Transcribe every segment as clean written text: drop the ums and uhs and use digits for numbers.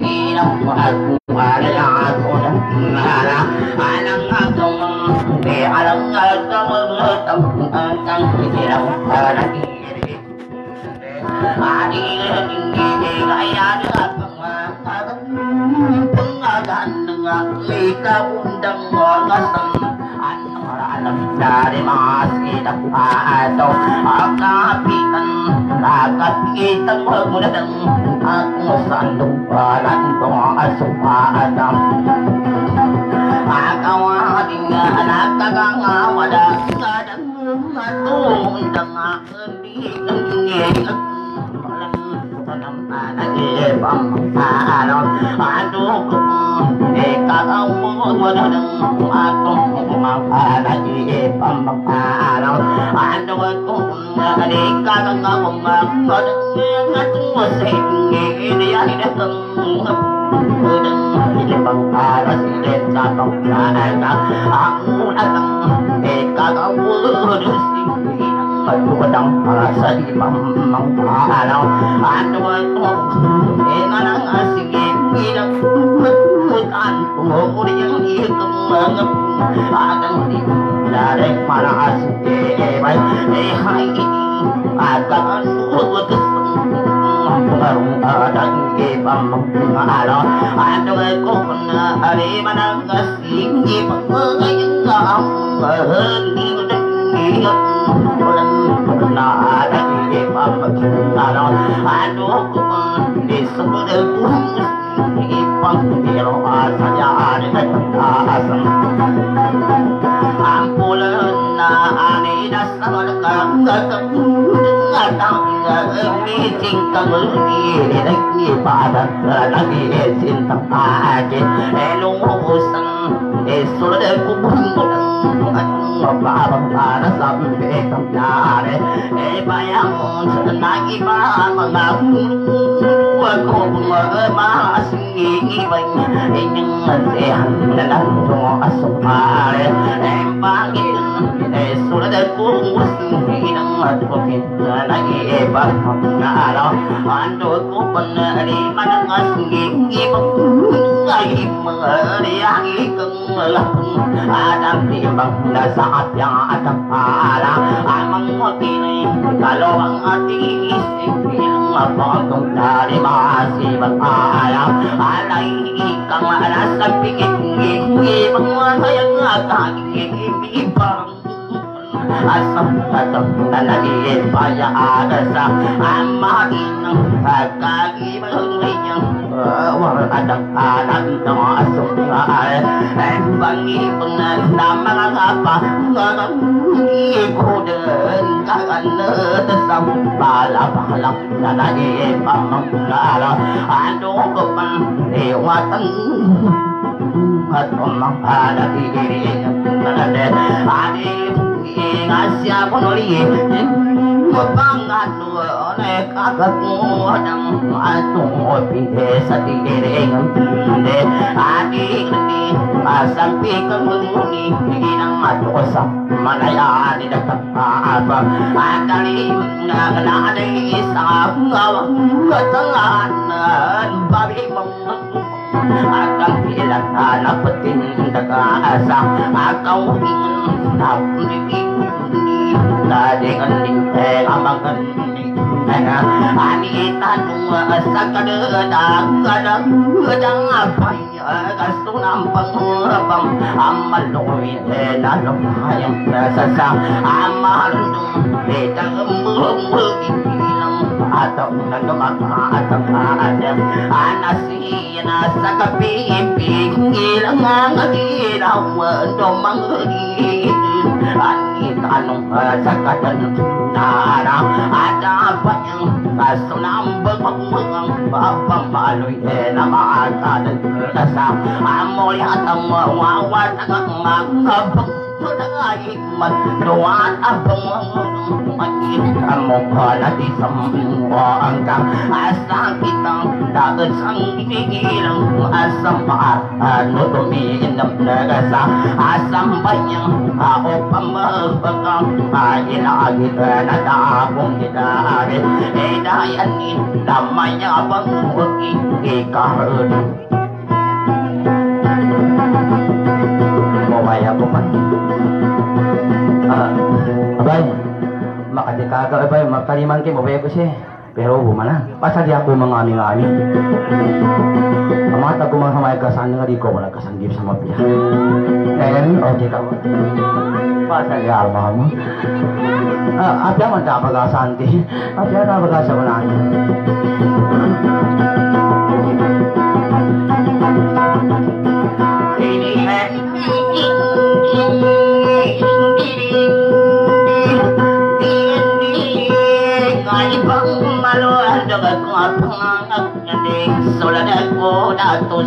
dari masih tak atau akapitan lakat kita menggunakan aku sandung badan pengasua adam akawatinga anak kakang awada kadang matung tengah di tanam anak pamalo aduh kakang menggunakan aku lagi pamalo ando ko ani kakang ngomong ngatung sengi dia datang udang di pangkara silen satong nana aku datang kakang urus aku pedang rasa di pamalo ando ko nanang asing bilang bukan yang ikut akan dari para asli baik hai akan buat baru ada di pamalo ada ko hari mana kasih pengen di bulan ada di pamalo aduh di sebelah Pangkiro saja ada asam ampulan na ani dasar kakak meeting kamudi lagi pada lagi cinta aja elusan sudah kubur babang para sampai kamare bayang senagi ba mengaku aku masih banyak yang sehat dan semua asmare panggil sudah kubur hidang aku kita lagi bakal ando ku penari mana ngasih lagi meriahi kemelah ada timbang saat yang ada pala amang mati kalau ang hati isipin mapagong dari masih berpala alay kang rasa pikir penguasaan akan ibang asam atau lagi paya ada sa amahin kaki berlinya ada anak nama asal bangi nama apa ikudan karena tersam balap balap lagi pamangkala ando kepan lewatan atau ada diri ada ngasih penuli bangat oleh kakakku yang atung biasa diiring adik ini pasang pikir menguni inang matosa malaya di dekat apa kali kena ada isap ketengahan babi akan bilang anak penting dekat asa kau ingin tahu dengan dingin amangan ani tanung sakadang kadang apa ya kasu nampang bang amal loin lalu yang sasa amal dedang bilang atau nagmaka atau ada anasi nasa kapi pingilang ngagiraw domang ani tanong sakadang nara ada apa yang kaso nambang babang baloy na maagad nasa amol hatang mawawat ang magkabang nangayik man doan abang mukha di semua angkang asa kita dapat sangkilang asam anu tuminam nagasa asam banyak ako pamabakang lagi na daapong gitari dayanin namanya bang ikaroon mawaya ko man abay makadikaga abay magkaliman kayo mawaya ko siya pero bumana pasal di ako mga aming-aming amata ko mga samay kasan nga di ko wala kasanggip sa mapya ngayon okay ka mo pasal di ako mga mo apya man ta pag-asanti apya ta pag-asa ko na Sola ko datos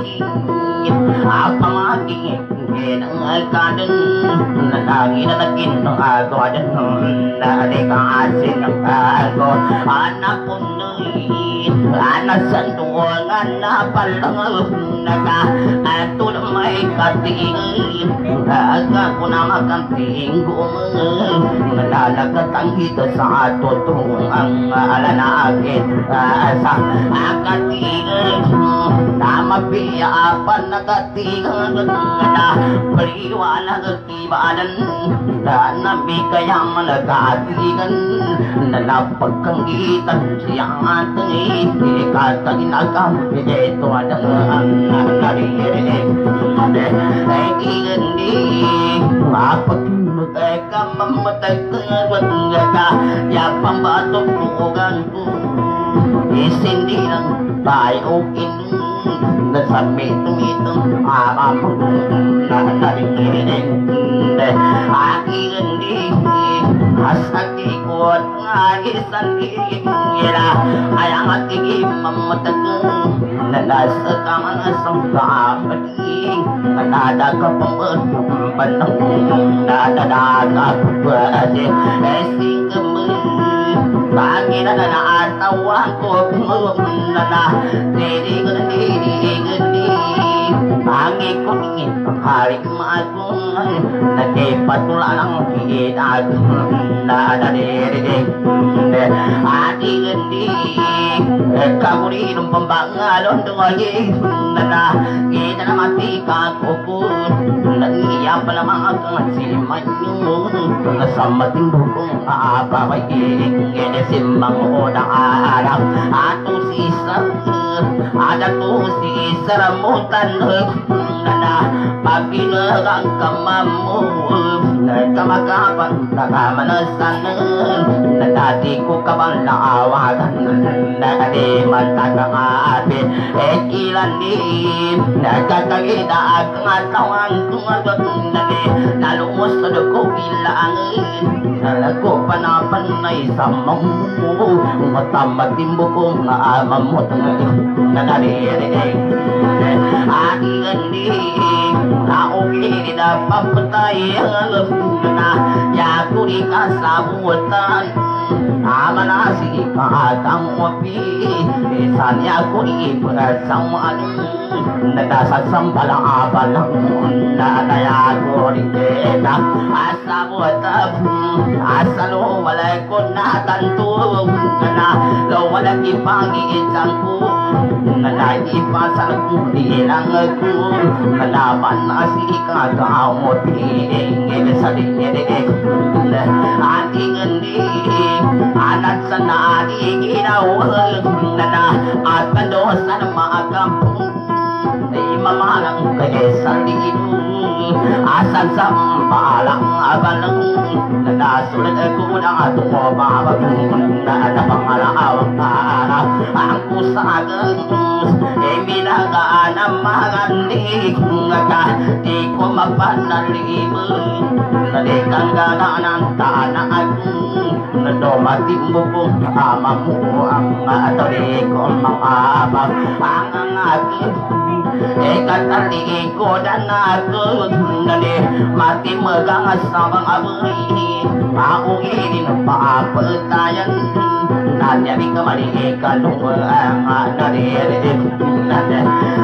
apa magi ang kaden nalagi na nagin ng ako adan na ka asin ng ako anak ko anak sanduangan na palang naga ato na may katingin aga ko na makanting nalalagatang ito sa ato tung ang alanagin sa akatingin na mabiyapan nagatingan na paliwanag ibadan na nabigayang nagatingan na napagkangitan siyang ating ikataginagang ito ang naririnig ay hindi mapagmutay ka mamatay ka yapang batong tukugan ko isindi ng tayo nasamitong amang naririnig aking hindi asaki ko at ngayisan ira ay ang ating mamatagang na nasa kamang asang kapating nadadaga panang nadadaga pwede esing kami pangina na naatawa ko na hindi ko pangi ko ingin pangharing maagong nagipatula lang hinag na naririnig ating hindi kamurinong pambangalon dungayin na kita na matika kukun nangiya pala mga kangasiman yun nasamating bukong aabaway inesimbang unang arap ato sisa ada to sisa ramutan na pagpinagang kamamu kamagapan nakamanasan na dati ko kabang naawagan na di matagang atin ilan din nagkakagina ang atawan kung agot na di nalumos na ko bilangin nalago panapanay sa mamu matamating bukong na amamot na naririnig aking hindi naukili na papatay ang na yakuri ka sa buwatan amanasi kahakang wapi isan yakuri pagkasang nadasasang palang apalang na nayakuri kita asa buwatan asa lo walay ko natanto na lo walang ipang-iisang ko na naipasal ko ilang ko nalaban na si kagamot iingin sa dinidig ating hindi anak sa naiginaw na at pandosa ng mga kampong ay mamalang kaya sa lino asan sa palang abalang na nasulat ako ng atong mababag na napangalawang kaarap ang kusagang ay minagaan ang magandig nga di ko mapanalimu nalikang ganaan tanaan na dumating mo kung ama mo ang atari ko mga abang ang aking katali ko dan aku nade mati megang sabang abui aku ini nampak pertanyaan nanya di kemari kalung nade nade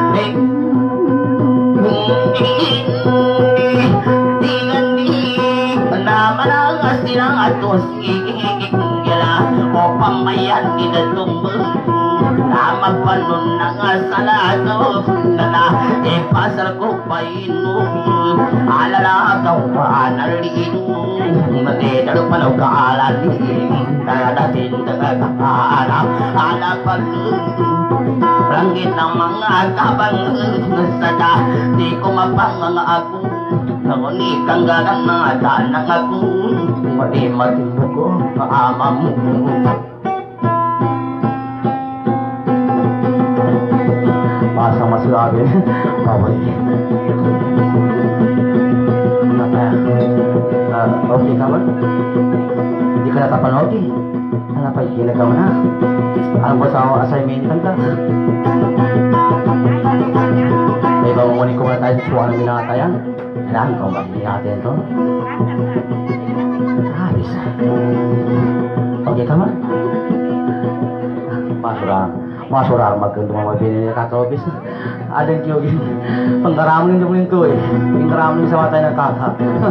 nama silang atus gila o pamayan kinalumbu nama panun nang salado nana e pasar ko painu alala kawan alinu mate dalu palaw kaalali dada tinda kaala ala palu langit ng mga kabang sada di ko mapang ako Nanguni kang gagang na danang ako Mati-mati mo ko kaama mo Masa masabi Bawal Okay ka man? Hindi ka natapanood eh Ano pa ikilag ka na? Alam ba sa assignmentan ka? May bangungunin ko na tayo sa suwan ng minatayan Kailangan kong magiging natin ito. Habis. Okay ka man? Masura magkandong mga binili kakawabis. Adang kiyogin. Pangkaraman yung dumin ko eh. Pangkaraman yung sa matay ng kaka.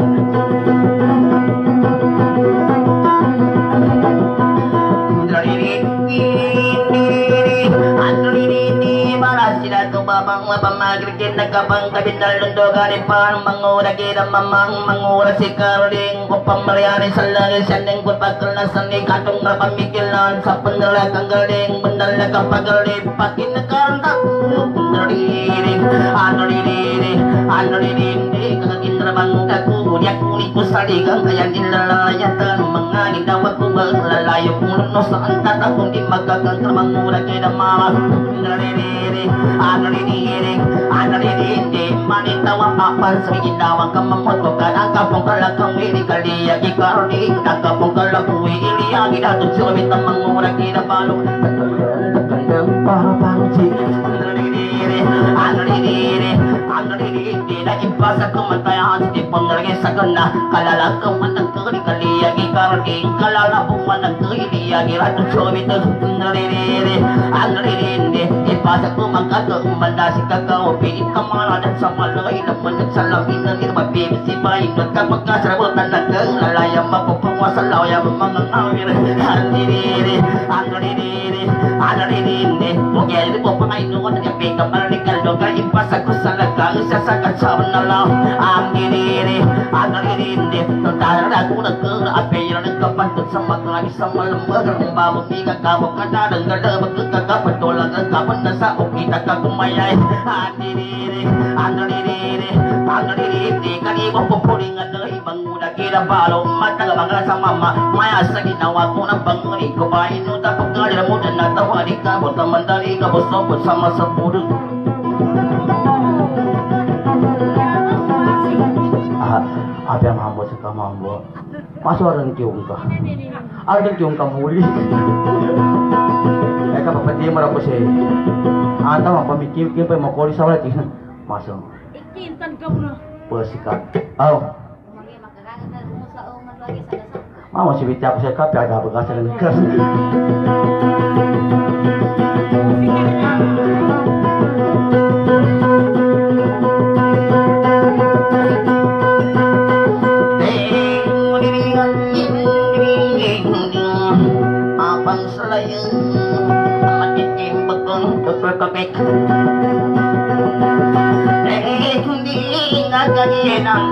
Sila to babang mapamagrikin nagkapang kabindal lundo garipan mangura kita mamang mangura si Karling upang mariani sa langit sanding kut pagkalasan ni katong napamikilan sa pendelak ang galing bendal na kapagaling pakin nakaranta anolirin kakakindrabang kaku diak muli kusaligang kaya nilalayatan mga gindawat ko lalayo kung lunos na ang tatakong di magkakantrabang mula kita mama Analidiring manitawa papan sa ginawa kamamot ko kanang kapong kalakang wili kaliya ikarli nakapong kalakong wili ang idatod sumit ang mangura kinabalo kandang para pangsi Analidiring na ipasa kumatayan di pangalagay sa ganda kalalakang matagkari kaliya ikarli kalalapong managkari iratod sumit ang analidiring Ipasa ko magkato umanda si kakao Pilit ka mga dan sa malay Naman nagsalamin na nirmabibit si bayin At kapag kasarabutan na kang lalaya Mapupungwasalaw ya mga ngawir Analirini Bugyan mo pangainoon At yapi ka malikal Doga ipasa ko sa lagang Sasakat sa manalaw Analirini Nagdadala ko nagkaapi Yan ang kapantod sa maglabi sa malamag Ang babuti kakamo Kadadang galabag Kakapatulang ang kapantod sa ukita ka kumayay Analirini Kanibang pupuling at ibang muna kinabalo Mataga mga sa mama Maya sa ginawa ko ng bangari ko ba inuta pagkalira mo na natawari ka Butang mandali ka busopot sama sa puro Abi ang mambo sa kamambo Masuaran kiyong ka Aran kiyong ka muli Kaya kapag pati mo na po siya Anta mo, pamikim-kim pa yung makuli sa walit Masong Ikintan ka mo na Pasikat Aw Mama si Bitya ko siya kapi Aga bagasa ng nagkas Apang salayang Matitim bagong Kapag hindi nga ganyan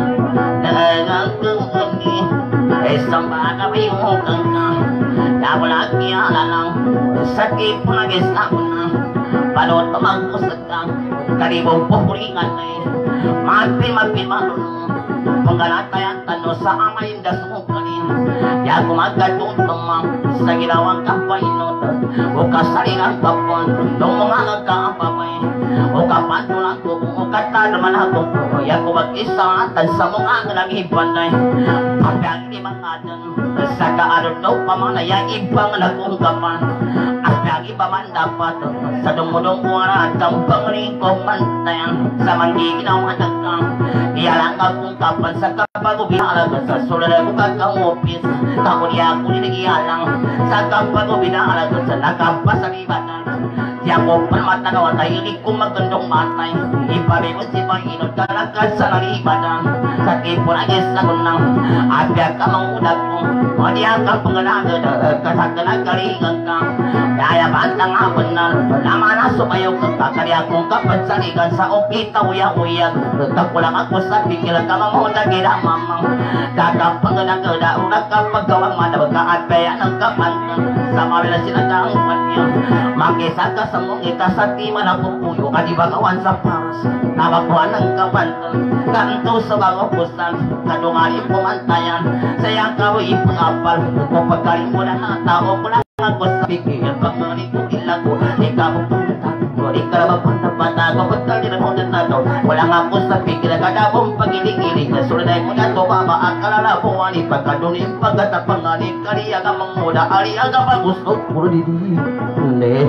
Nagagawani Isang baka may hukang ka Wala kiyala lang Sakit po nag-isa ko na Palot pa mag-usag ka Karibong pupuringan na Magpima-pima Kung ganatayan tano sa amay dasukanin Ya kumagkatutama Sa ginawang kapainot O kasalingang kapon Nung mga nagkakapapay O kapatulang ko O katalaman ako Ya kumag-isa Tan sa mga naghipanay Pagkang limang adan Sa kaarot daw pamanay Ang ibang nagungkapan At Lagi paman dapat sa dumudong kuwarat ang panglingkong mantayan sa manggiginaw atakang iyalang akong kapan sa kapagubinalaga sa sulala ko kakangopis kakuliya ko niligiyalang sa kapagubinalaga sa nakapasalibatan siya ko panmatanaw at hilig ko magandong matay ipabibot si Panginod kalakas sa nalibadan sa tipo na isagon ng abya ka mangudag ko o diya ka pangalagad kasagdalag kalingan ka kaya bantang hapon na naman na sumayo kang kakaliya kong kapansaligan sa opita uyag-uyag kakulang ako sa bigil ka mamuta gila mamang kakapangalagada ulag kapagawang manabag ka at kaya ng kapantang sa mawala sila ng panya makisa ka sa mong ita sa tima na pupuyo kadibagawan sa paras nabakuan ng kapantang kanto sa mga pusan kadungali pumantayan sayang kawo ipangapal kung pagkalimunan na tao ko lang ako sa bigil pangani ko ilago ikaw pagkatago ikaw mapantapatago pagkalimunan mo na nato wala nga ako sa bigil kadabong pagiling-iling na suliday mo na to baba akalala buwan ipagkadunin pagkatapangani kaliyaga mangmuda aliyaga magusto puro didi hindi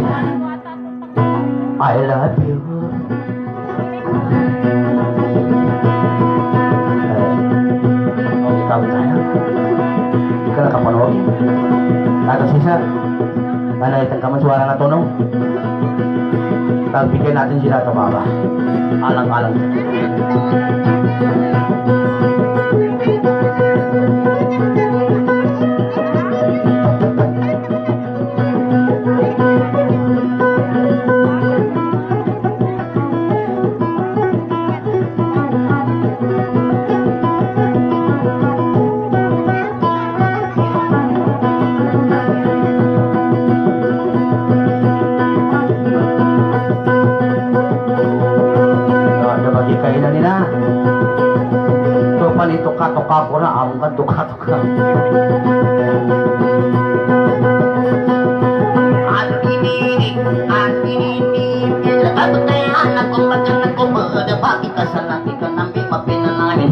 I love you ikaw tayo ikaw nakapanood atas sisa nanaitan ka man suara na tunong tagbigyan natin sila ito baba alang-alang tuka ko na ang kan tuka anak ko magana ko pada bakit kasanati ka nambi mapinananin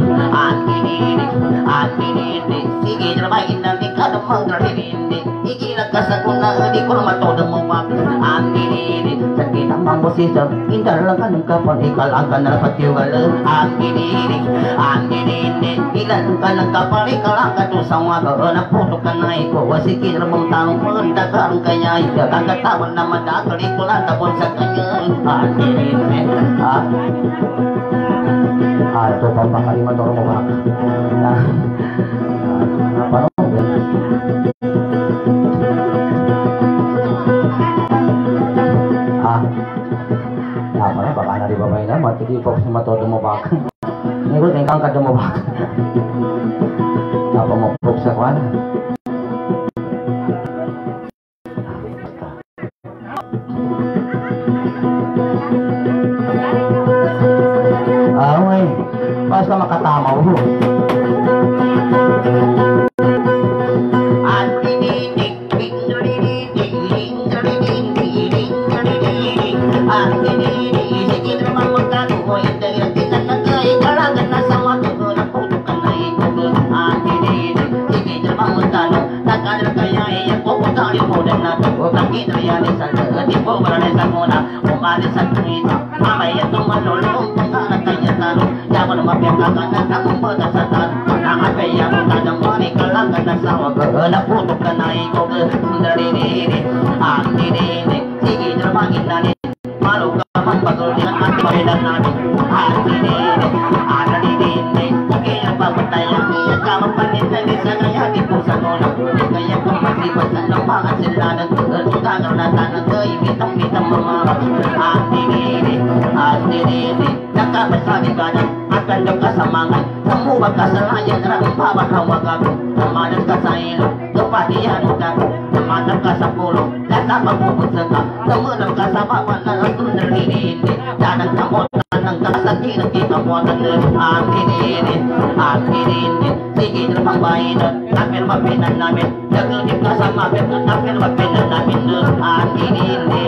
anini sige trabahin nanti kada magrahindi igilag ka sa kuna di ko matodang mo pa anini sakit ang mambosisa indar lang ka ng kapan ikalagan na patiwala anini ilan ka ng kapan ikalagan to sa mga na puto ka na iko wasikin ramong tanong magdagang kanya kagatawan na madakali ko lang tapon sa kanya anini ito pa pakaliman toro mo ba apa no apa na baka na di ba na matindi po sa matodo mo ba niko tengkang ka mo ba apa mo po sa kwan away pas ka makatamaw ho naputok ka na ikaw dariri sige dramahin natin malo ka man pagulyan at pabilang namin anini kaya papatayan niya ka mapanintan sa kaya di po sa nuna kaya kung masipas na ng mga silanan kagar na tanang kaibitang mga anini nakapasabi ka na at kandang kasamangan samubag ka sa layan rang pabahawag ako samanan ka sa ilo kapatiyan ka samanan ka sa pulo lata magpupunsa ka samunang ka sa bawan na nandun na rinindi danang kamotan ng kasakit ng kikamuatan anini sige drapang bayinan tapir mapinan namin nagudip ka sa mapit at tapir mapinan namin anini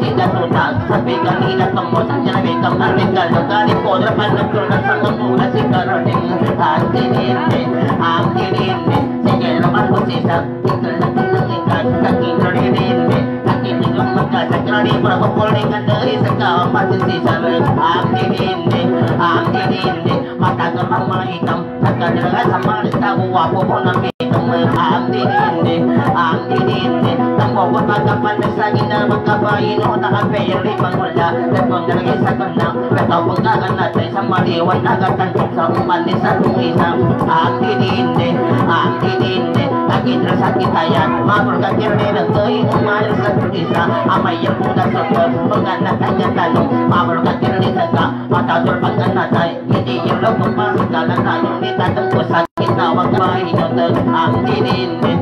tidak tutang tapi kali datang bosan jangan bekam artikel kali kodra pandang turun sangat muda si karoding hati ini segera lepas posisi tinggal kaki ini kaki tinggal maka sekali berapa polingan dari segala pasti sisa hati ini mata kemang hitam segala dengan sama tahu apa pun nanti hati ini tambah pagkapan sa gina magkabayin o nakapayang limang wala Gatong nalagay sa kanang Kataw pagkakan natin sa maliwan Nagatansok sa umali sa tumisang Ang tinindi Agitra sa kitayan Mapurkakir nilang to'y umali sa turisa Amay yung puta sa to Pagkanak kanya talong Mapurkakir nilang ka Matador pagkanatay Hindi yung lagong pasikalan Tayong nitatang ko sa kitawag Kabayin o to Ang tinindi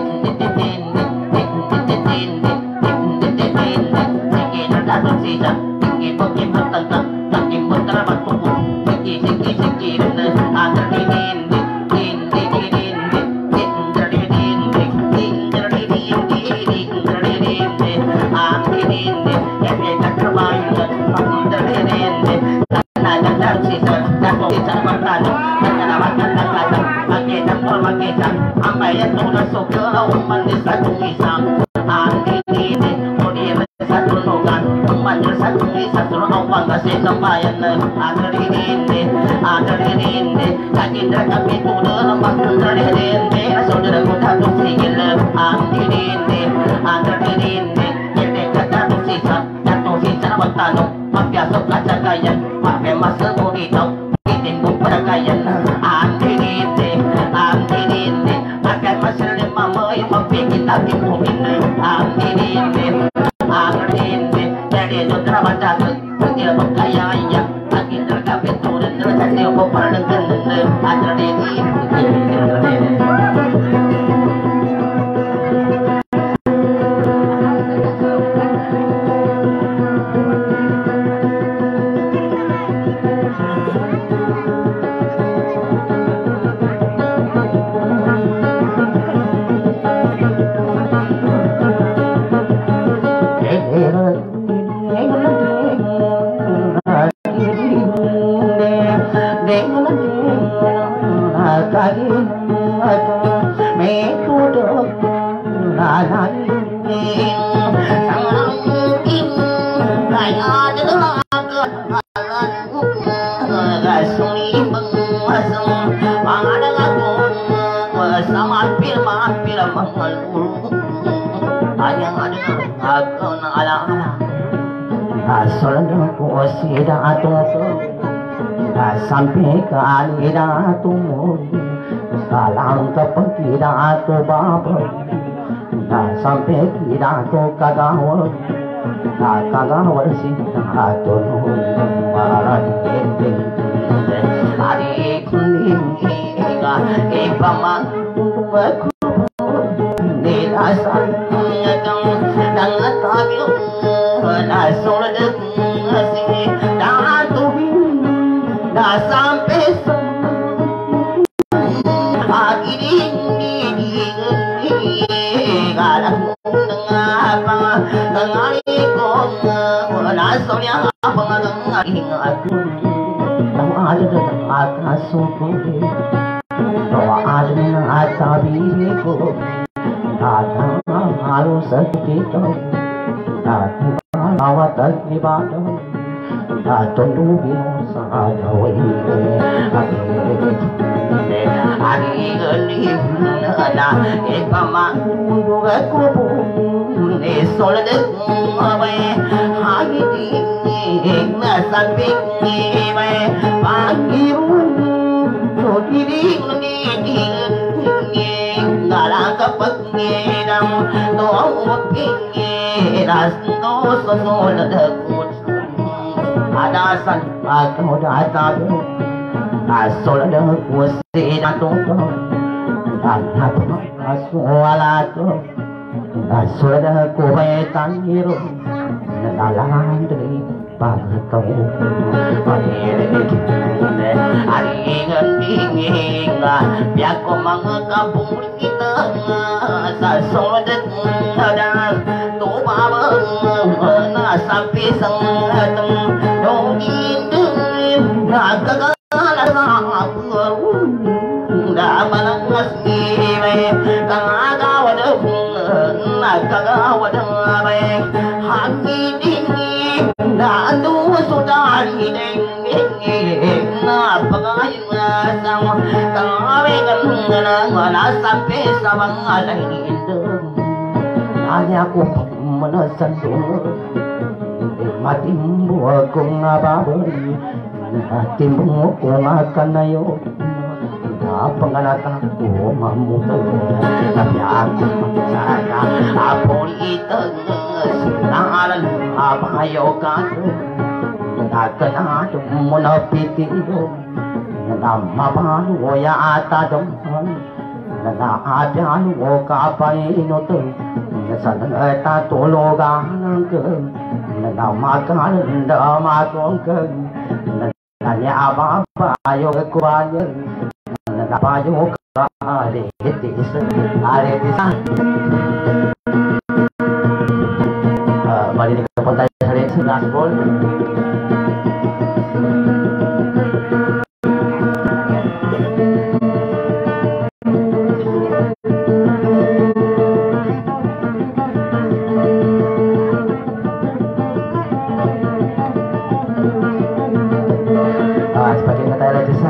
sampai ke alira tumu salam ke pengkira tu bapa sampai kira tu kagawal kagawal si tu marah hari kuning ipama aku nirasan dan tabi nasul si dah sampai pagi ini galang tengah ikut nasol yang pengalang aku tahu ada atas suku doa ada tabiku datang harus segitu datang awat ibadah Tunggu biasa ada wajib, hari ini na ekama dua kubu solid abai hari ini na samping abai pagi ini ngalang kapak ngedam doa pengiras doa solid adasan aku datang asal ada kuasi datang tanah asal asal ada kuai tangiru dalam dari pagkau hari ini biar kau mengkabung kita asal ada tu bapa nasa sampai sengateng dongin nagkakalan ako daman ngasime kagawad nagkagawad hangin nado sudari napakain asang kawengan wala sampai sa mga laindang hanya ako manasandong matimbo akong babali matimbo ko makanayo pangalata ko mamutay tapi ako magsaka apon itagas nangalan apayo ka nagkanado mo na pitiyo nagmamahalo ya ata damhan nagaadyano ko kapainoto nasanang tatulogan ka nagmakalan damatong ka naganyaba payo kuwayan nagpayo ka aritis marinig ka pa tayo sa rin sa gospel. Sebagian kata tayo sa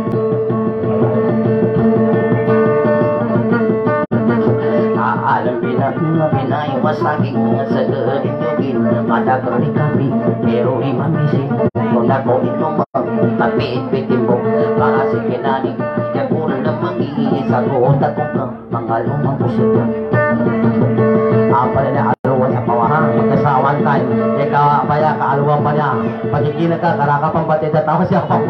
alam pinaiwas aking sa garitugin ada kali kami pero imamisi kung ako ito magpapit-pitin mo para si kinani kaya puro na mag-iisa ko utak ko ka mga lumang pusita pala na aluwa sa pawahan magkasawan tayo ikaw pala kaaluwa pa niya pagkikina ka karaka pang batid at tawa siya pa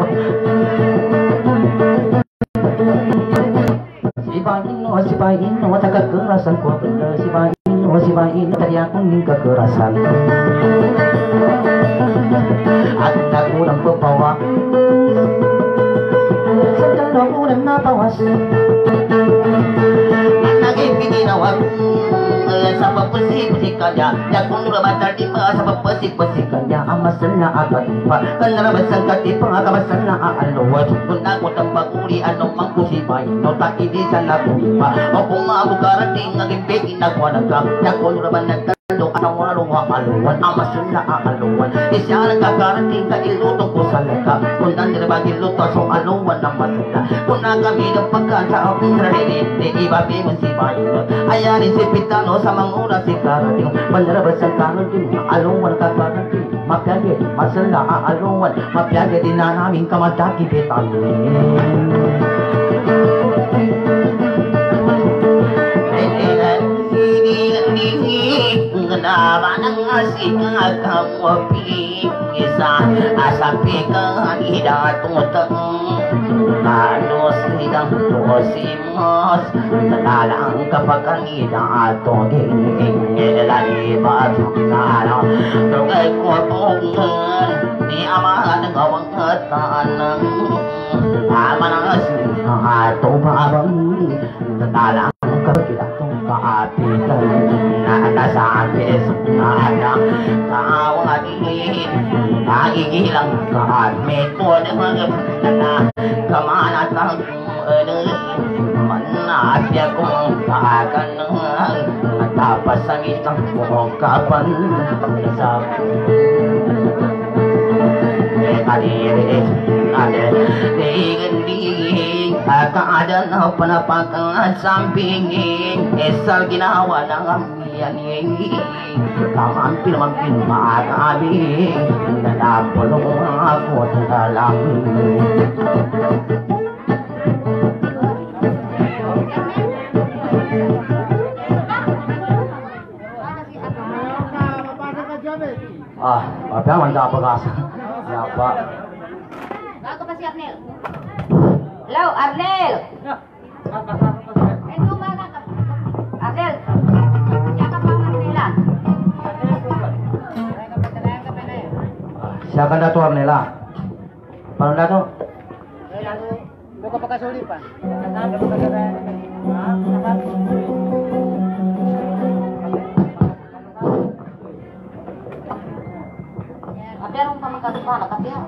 si Paino matagal kekerasan ko si Paino tadi aku ning kekerasan ada kurang pebawa sedang kurang napawas naging awak sa pagpasik-pasikannya Yakong nurabatal di pa sa pagpasik-pasikannya Amasan na agatipa Kanarabasan katipa Kamasan na aaluwas Kung nakutang paguli Anong mangkusipay No takidisan na kumipa O kung maabukarating Naging beki nagwanag ka Yakong nurabatal anong aluwa aluwan amasun na aaluwan isya nagkakarating ka ilutong ko sa laka kung nandirabag iluto so aluwan ng masula kung nagamit ang pagkataong narinig di iba bimon si Bayo ayarin si Pitano sa mangura si Karating mandarabas ang Karating aluwan kakarating mapyagit masula aaluwan mapyagit din na namin kamadaki bitamin Kenapa ngasih kamu bisa asapi kehidat utang Anu sidang dosimos Tanalang kapakan hidat Toging lagi batu nana Tugay ko pungan Di amahan ngawang tanang Aman ngasih ato babang Tanalang kapakidak Kaatikan Nakasabi Sunada Kawanin Nagigilang Kaadmit ko na mga na Kamanat ang Manatya kong Kakan Natapas ang isang Kapan Sa Kadiri Digin Kaadaan na panapakang sampingin Esal ginawa ng amiyanin Kamampil maakali Nanapulong ako ng dalangin Apa yang anda pagasa? Apa? Bago pa si Arnel. Hello, Arnel. Ito mga Arnel. Siya ka pa Arnela. Siya ka dato Arnela. Paano dato? Doon ka pagkasuli pa. meron pa magkatupa na kapya.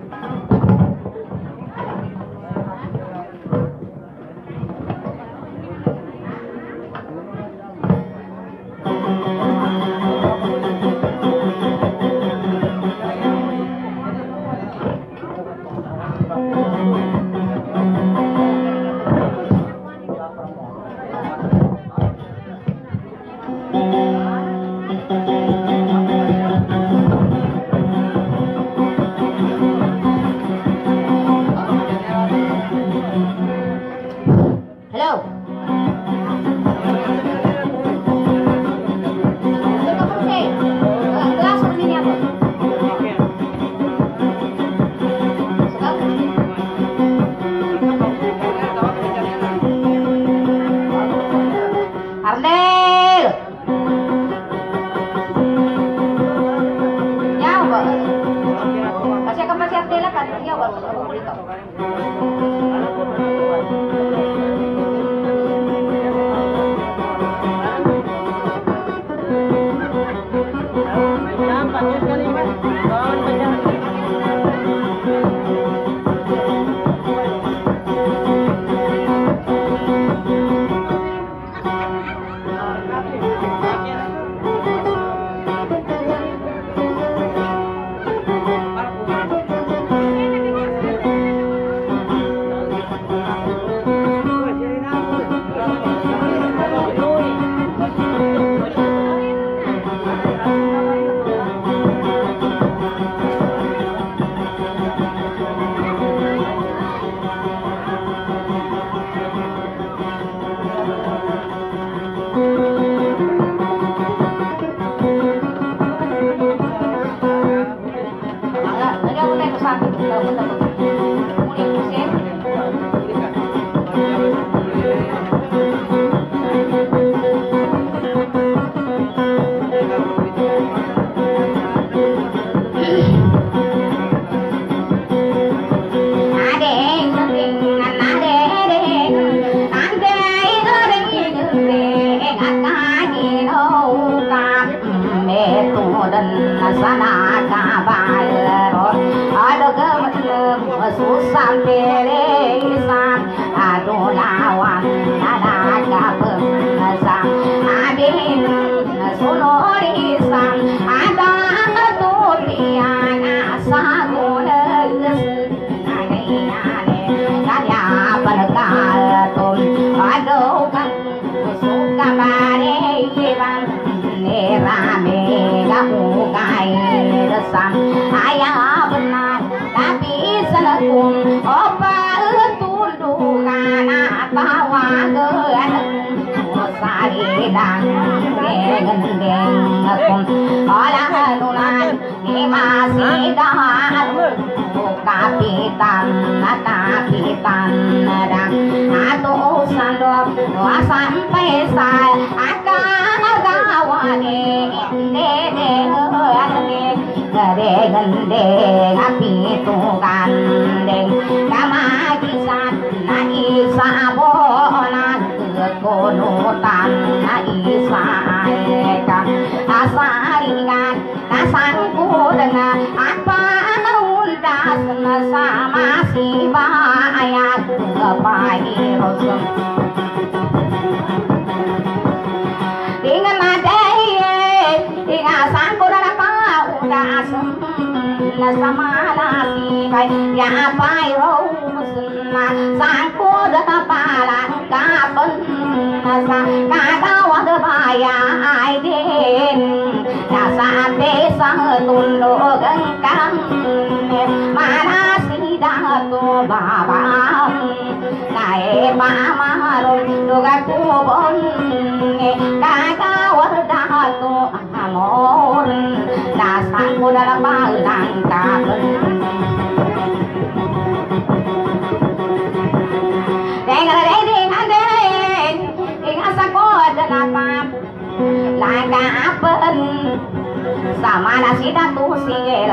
Sama nasi datu sigel,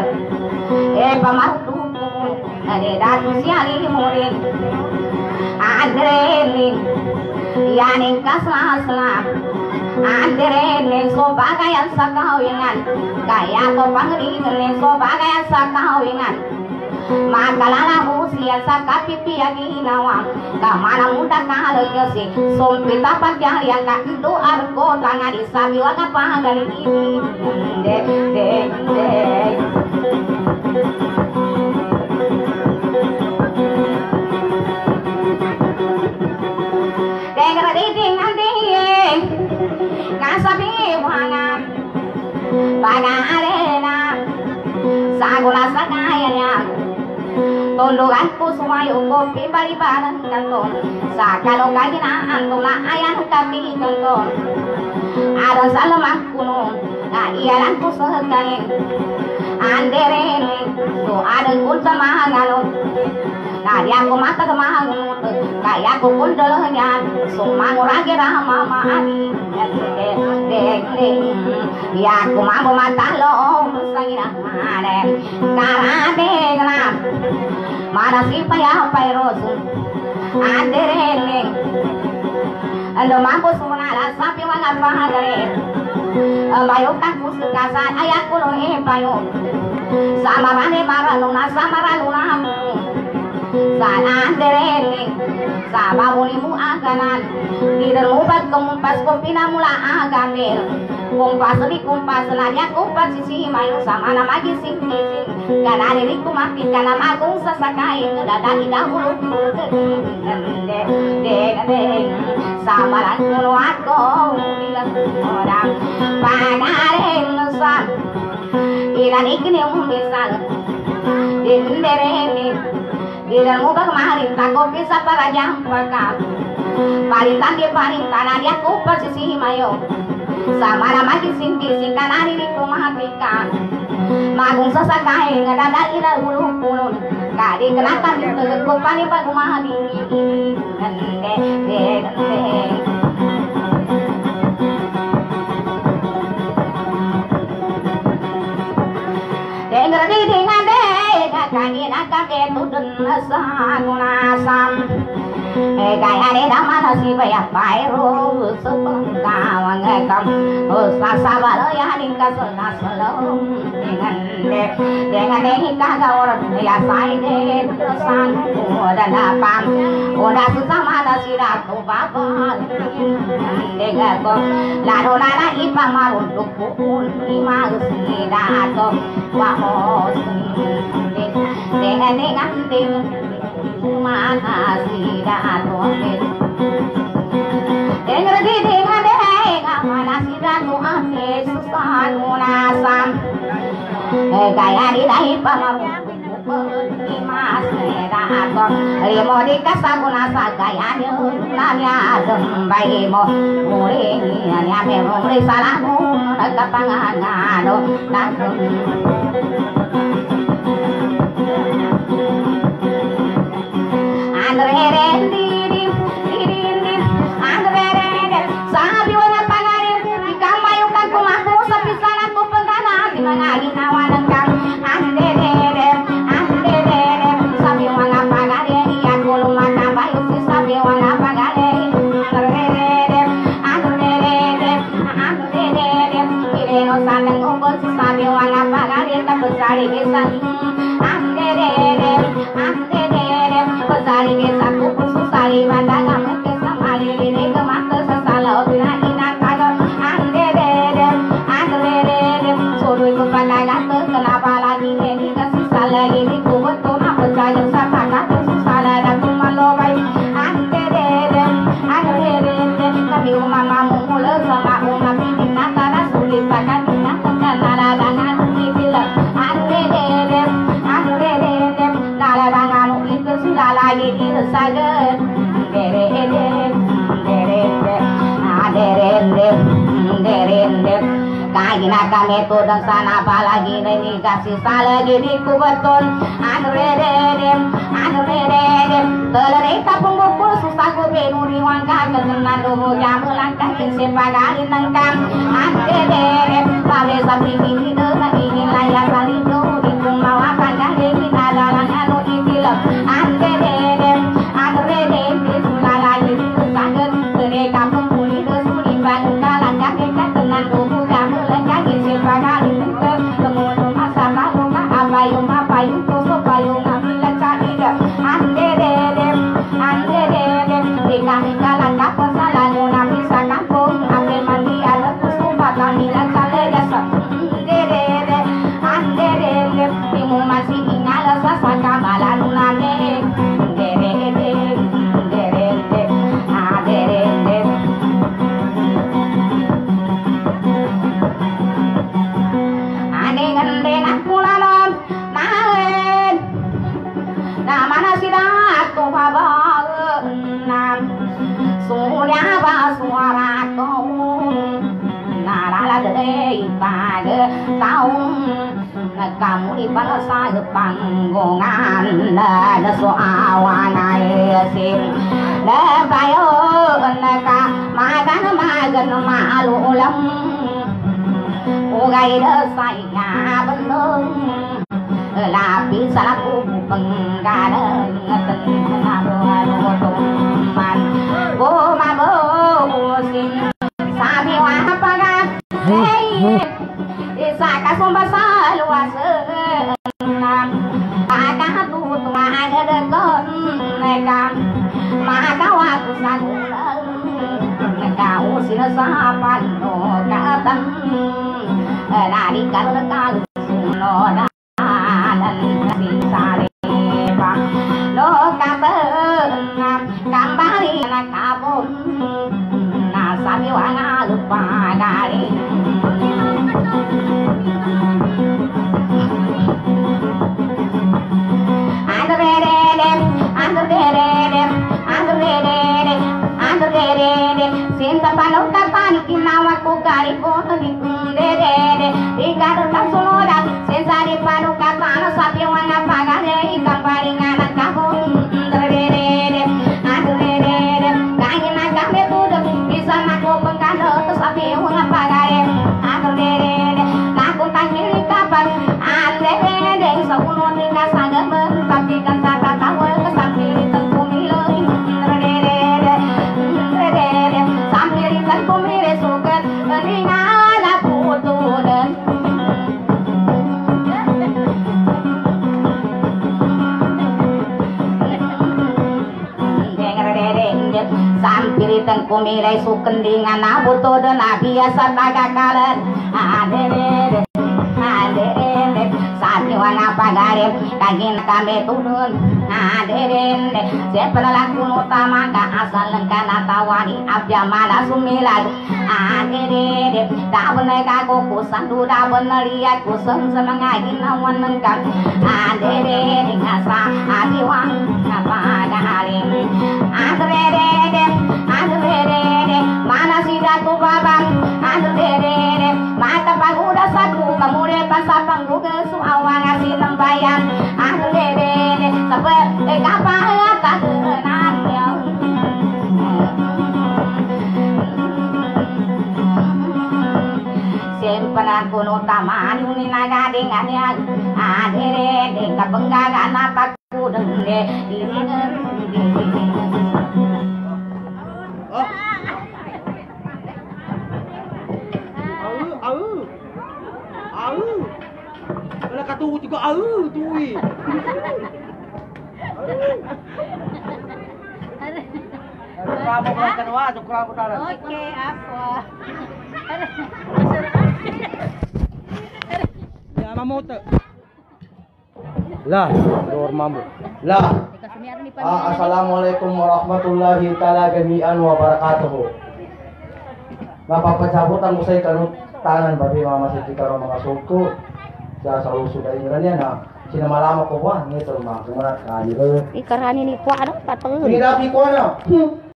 pamaru, ada datu siali murid, adrenaline, yaning kasla Andere sobagayan sa kahawingan, kaya ko pangringin sobagayan sa kahawingan. Makalala mo siya sa kapipiya ginawa, kamana muda kahalagasi, sumpita pagyarian ka, doar ko tangan isabi wag ka pagaling. Pag-arena sagula sa kaya niya, tulugan po sumayo ko pibalibaran kanton, sa kalukaginaan tumayan kami kanton, aron sa lamang kuno na iyalan ko sa kanin, anderene so aron ko sa mahangalon, na di ako matagamahangot, kaya ko kundol niyan, sumanguragi rama maani. Ya kumamu matalo sangina mare karade gana mana si paya pairos andere ando mampu sunala sapi wanga pahagare mayo kan puskasa ayaku lo payo samarane maraluna samaraluna sana andere sababulimu aganan tidak lupa kumpas ko pinamula agamir kumpas di kumpas nanya kumpas sisi mayo sama nama gising gising karena diri kumati karena magung sasakai ngedadaki dahulu samaran keluar ko bilang orang panaring nusan ilan ikni misal dindereni bilang muka kemarin takut bisa para jam perkap paritan dia paritan dia kupas sisi mayo sama nama kising kising kanan diri kumahatikan magung sasakai ngadadak ira hulu pulun kadi kenakan tegek kupani pagumahadi gende gende dengar di dengan kagin akake tudun sagunasam gaya de damana si baya pairo sepengkawang kam usasabalo ya ningka sonasolom dengan hingga orang ya sai de sang dan apam udah susah mana si ratu bapa dengan ko lado lada ipa marun tukul lima si dato wahos dengan mana si dato dengan mana si dato ane susah munasam gaya di dahi pamamu mas dato limo di kasagunasa gaya di nanya dembai mo muring nya memori salahmu nagapangangano dato Kagina kami tu dan sana apalagi ini kasih salah jadi ku betul anu redem telerita pengumpul susah ku benuri wangka kesenan dulu jamulan kaki sepagari nengkam anu redem sampai sampai ini dengan ingin layak kali itu dikumawa pandang kita dalam anu ikilam anu redem disulala jadi susah mereka pembuli kesuri bangun kalang kaki pada tahun kamu di bangsa panggongan ada soawan sim lebayo naka magan malu ulam ugai desanya belum lapis aku penggadang teman boma bosin sabi wapaga hey saka somba luas maka tutu ada dekon neka maka waktu sagulan neka usir sapan no katan lari kalau suno dan sare pa lo kaben kambali na kabun na sabi wanga lupa gari Sinta panuka paniki nawaku kari kono dikundere dikado tasolora sensari panuka pano sapi wanga pagare ikan paringan kahun dere adere kayina kame tudo bisa nako pengkado sapi wanga pagare adere nako tangkiri kapan adere sauno tinggal sadar tapi kan tak tahu kesapi tengkumilo kan kumire suket ningala putulen sampiri teng kumire suken dingana putulen biasa tagakalan adere sapi wana pagare kagin kame turun aderen sepala kuno tamaka asal kana tawani abya mala sumila adere dabne ka ko kusandu dabne liat kuseng semangagin awan nengkam adere ngasa adiwang kapagare adere mana sidaku babang adere mata paguda saku kamure pasapang buka suawan asih lembayan adere sabar kapal tak kenal simpenan kuno taman uni naga dengan yang adere kapenggagan ataku denge diri Wala katuho juga tuwi. Kamu kan wa, kamu taran. Oke, apa? Ya mamoto. Lah, dor mambo. Lah. Assalamualaikum warahmatullahi taala jami'an wa barakatuh. Mapapasabutan mo sa tanan babi mama sa tikaro mga sulko sa uso da ingran yan ha sinamalama ko ba nito mga kumarat kanilo ikarani ni po ano patulun pirapi ko na